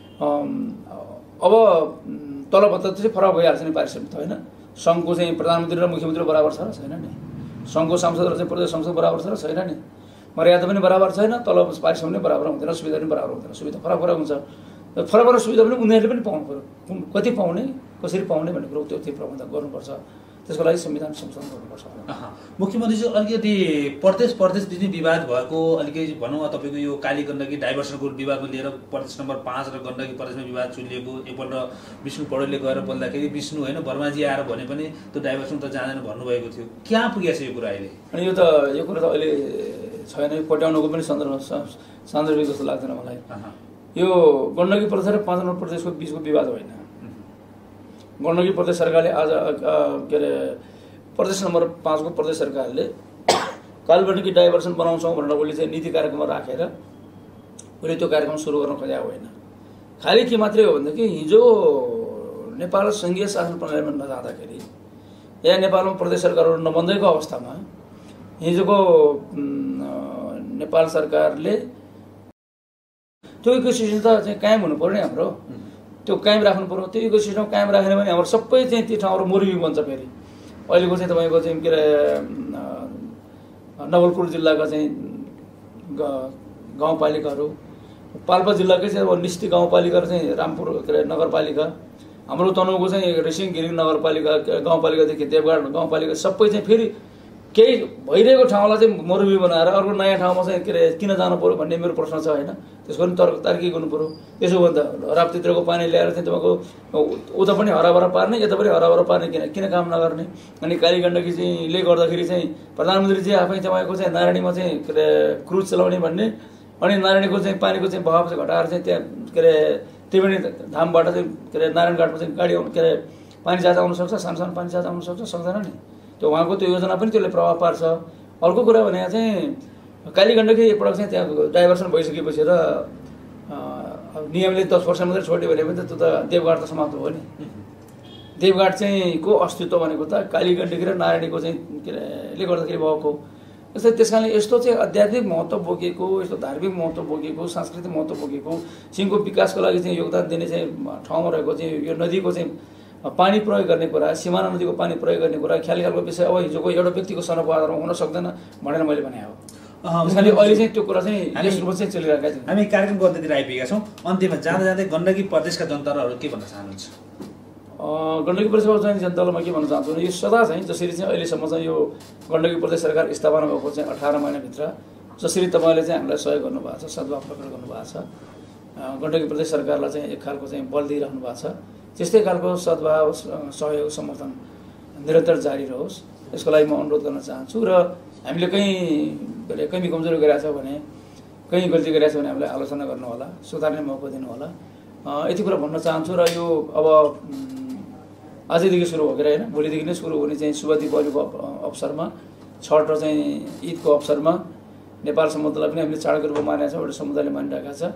अब तलभत्ता चाहिँ फरक भइहाल्छ नि पारिश्रमिक त होइन। सङ्घको चाहिँ प्रधानमन्त्री र मुख्यमन्त्री बराबर छ र छैन नि, सङ्घको सांसद र चाहिँ प्रदेश संसद बराबर छ र छैन नि, मर्यादा पनि बराबर छैन, तल पारिश्रमिक पनि बराबर हुँदैन, सुविधा पनि बराबर हुँदैन, सुविधा फरक फरक हुन्छ। फरक फरक सुविधा पनि उनीहरूले पनि पाउनु पऱ्यो, कति पाउने कसरी पाउने भन्ने कुरो त्यो त्यो प्रबन्ध गर्नुपर्छ। त्यसको लागि संविधान संशोधन गर्नुपर्छ। मुख्यमन्त्रीजी अलिकति प्रदेश प्रदेश बिच विवाद भएको अलिकति भनौँ तपाईँको यो काली गण्डकी डाइभर्सनको विवादमा लिएर प्रदेश नम्बर पाँच र गण्डकी प्रदेशमा विवाद चुलिएको एकपल्ट विष्णु पौडेलले गएर बोल्दाखेरि विष्णु होइन वर्माजी आएर भने पनि त्यो डाइभर्सन त जाँदैन भन्नुभएको थियो। कहाँ पुगेको छ यो कुरा अहिले? अनि यो त यो कुरा त अहिले छैन, पट्याउनुको पनि सन्दर्भ सान्दर्भिक जस्तो लाग्दैन मलाई। यो गण्डकी प्रदेश र पाँच नम्बर प्रदेशको बिचको विवाद होइन। गण्डकी प्रदेश सरकारले आज के अरे प्रदेश नम्बर पाँचको प्रदेश सरकारले कालीगण्डकी डाइभर्सन बनाउँछौँ भनेर उसले चाहिँ नीति कार्यक्रममा राखेर उसले त्यो कार्यक्रम सुरु गर्न खोजेको होइन। खालि के मात्रै हो भनेदेखि हिजो नेपाल सङ्घीय शासन प्रणालीमा नजाँदाखेरि या नेपालमा प्रदेश सरकारहरू नबन्दैको अवस्थामा हिजोको नेपाल सरकारले त्यो इकोसिस्टम त चाहिँ कायम हुनु पर्यो नि, हाम्रो त्यो कायम राख्नु पर्यो। त्यो इकोसिस्टम कायम राखेन भने हाम्रो सबै चाहिँ त्यो ठाउँहरू मरुभूमि बन्छ। फेरि अहिलेको चाहिँ तपाईँको चाहिँ के अरे नवलपुर जिल्लाका चाहिँ गाउँपालिकाहरू, पाल्पा जिल्लाकै चाहिँ अब निस्ती गाउँपालिका र चाहिँ रामपुर के अरे नगरपालिका, हाम्रो तनहुको चाहिँ रेसिङ घिरिङ नगरपालिका गाउँपालिकादेखि देवघाट गाउँपालिका सबै चाहिँ फेरि केही भइरहेको ठाउँलाई चाहिँ मरुभूमि बनाएर अर्को नयाँ ठाउँमा चाहिँ के अरे किन जानु पऱ्यो भन्ने मेरो प्रश्न छ होइन। त्यसको पनि तर्क तार्किक गर्नु पऱ्यो। त्यसो भन्दा राप्तीतिरको पानी ल्याएर चाहिँ तपाईँको उता पनि हराभरा पार्ने यता पनि हराभरा पार्ने किन किन काम नगर्ने। अनि काली गण्डकी चाहिँले गर्दाखेरि चाहिँ प्रधानमन्त्री चाहिँ आफै तपाईँको चाहिँ नारायणीमा चाहिँ के अरे क्रुज चलाउने भन्ने, अनि नारायणीको चाहिँ पानीको चाहिँ बहाव चाहिँ घटाएर चाहिँ त्यहाँ के अरे त्रिवेणी धामबाट चाहिँ के अरे नारायणघाटमा चाहिँ गाडी के अरे पानी जहाज आउन सक्छ, सानो सानो पानी जहाज आउन सक्छ, सक्दैन नि। त्यो उहाँको त्यो योजना पनि त्यसले प्रभाव पार्छ। अर्को कुरा भने चाहिँ काली गण्डकी एकपटक चाहिँ त्यहाँ डाइभर्सन भइसकेपछि र नियमले दस वर्ष मात्रै छोड्यो भने पनि त त्यो त देवघाट त समाप्त भयो नि। देवघाट चाहिँ को अस्तित्व भनेको त काली गण्डकी र नारायणीको चाहिँ के अरे गर्दाखेरि भएको। जस्तै त्यस कारणले यस्तो चाहिँ आध्यात्मिक महत्त्व बोकेको, यस्तो धार्मिक महत्त्व बोकेको, सांस्कृतिक महत्त्व बोकेको, सिंहको विकासको लागि चाहिँ योगदान दिने चाहिँ ठाउँमा रहेको चाहिँ यो नदीको चाहिँ पानी प्रयोग गर्ने कुरा, सिमाना नदीको पानी प्रयोग गर्ने कुरा ख्याल ख्यालको विषय अब हिजोको एउटा व्यक्तिको सनकको आधारमा हुन सक्दैन भनेर मैले भने हो। त्यसैले अहिले चाहिँ त्यो कुरा चाहिँ यस रूपमा चाहिँ चलिरहेका छौँ। हामी कार्यक्रम गर्दैतिर आइपुगेका छौँ। अन्त्यमा जाँदा जाँदै गण्डकी प्रदेशका जनताहरू के भन्न चाहनुहुन्छ? गण्डकी प्रदेशको चाहिँ जनतालाई म के भन्न चाहन्छु भने यो सदा चाहिँ जसरी चाहिँ अहिलेसम्म चाहिँ यो गण्डकी प्रदेश सरकार स्थापना भएको चाहिँ अठार महिनाभित्र जसरी तपाईँले चाहिँ हामीलाई सहयोग गर्नुभएको छ, सद्भाव प्रकट गर्नुभएको छ, गण्डकी प्रदेश सरकारलाई चाहिँ एक खालको चाहिँ बल दिइरहनु भएको छ, त्यस्तै खालको सद्भाव सहयोग समर्थन निरन्तर जारी रहोस्। यसको लागि म अनुरोध गर्न चाहन्छु। र हामीले कहीँ के अरे कमी कमजोरी गरेका छौँ भने, कहीँ गल्ती गरेका छ भने हामीलाई आलोचना गर्नु होला, सुधार्ने मौका दिनु होला, यति कुरा भन्न चाहन्छु। र यो अब आजैदेखि सुरु हो कि होइन, भोलिदेखि नै सुरु हुने चाहिँ शुभ दीपावलीको अवसरमा, छठ र चाहिँ ईदको अवसरमा नेपाल समुदायलाई पनि हामीले चाडको रूपमा मानेका छौँ, एउटा समुदायले मानिरहेका छ।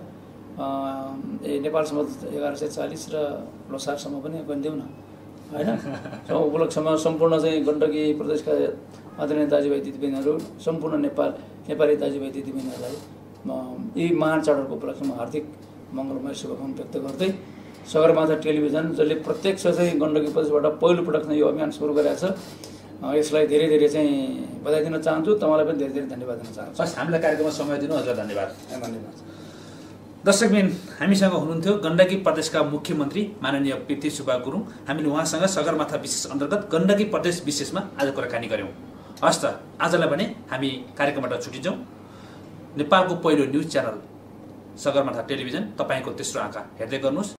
ए नेपाल समुदाय एघार सय चालिस र लोसारसम्म पनि गनिदेऊ न होइन। उपलक्ष्यमा सम्पूर्ण चाहिँ गण्डकी प्रदेशका आदरणीय दाजुभाइ दिदीबहिनीहरू, सम्पूर्ण नेपाल नेपाली दाजुभाइ दिदीबहिनीहरूलाई यी महान चाडहरूको उपलक्ष्यमा हार्दिक मङ्गलमय शुभकामना व्यक्त गर्दै सगरमाथा टेलिभिजन जसले प्रत्यक्ष चाहिँ गण्डकी प्रदेशबाट पहिलोपटक यो अभियान सुरु गरेको छ, यसलाई धेरै धेरै चाहिँ बधाई दिन चाहन्छु। तपाईँलाई पनि धेरै धेरै धन्यवाद दिन चाहन्छु। हस्, हामीलाई कार्यक्रममा समय दिनु हजुर धन्यवाद। धन्यवाद। दर्शकबिन, हामीसँग हुनुहुन्थ्यो गण्डकी प्रदेशका मुख्यमन्त्री माननीय पृथ्वी सुब्बा गुरुङ। हामीले उहाँसँग सगरमाथा विशेष अन्तर्गत गण्डकी प्रदेश विशेषमा आज कुराकानी गऱ्यौँ। हस् त, आजलाई भने हामी कार्यक्रमबाट छुटिन्छौँ। नेपालको पहिलो न्युज च्यानल सगरमाथा टेलिभिजन, तपाईँको तेस्रो आँखा हेर्दै गर्नुहोस्।